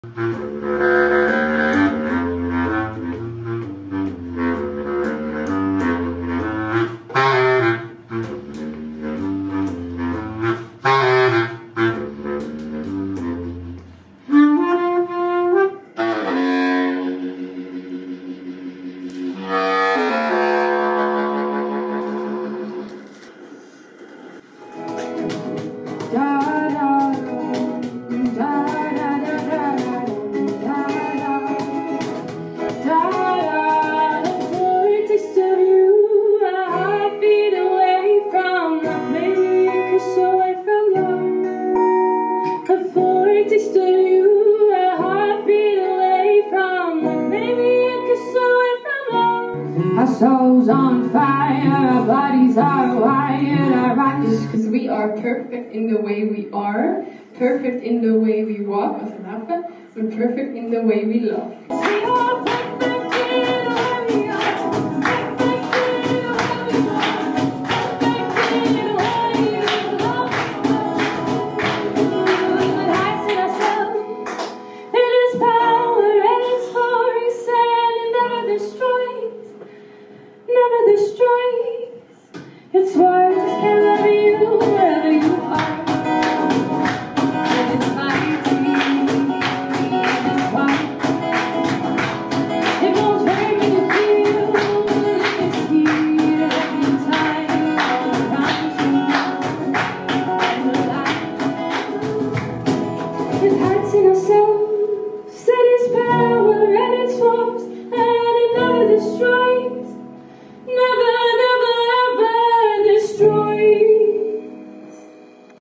Our souls on fire, our bodies are wired, our bodies, because we are perfect in the way we are, perfect in the way we walk, and perfect in the way we love. We are perfect in the way we are, perfect in the way we are, perfect in the way we love. With heights in ourselves, it is power and its force, and never destroys. Never destroys. Its words can love you wherever you are. And it's mighty, and it's wide. It won't hurt when you feel its heat every time around you. And the light, it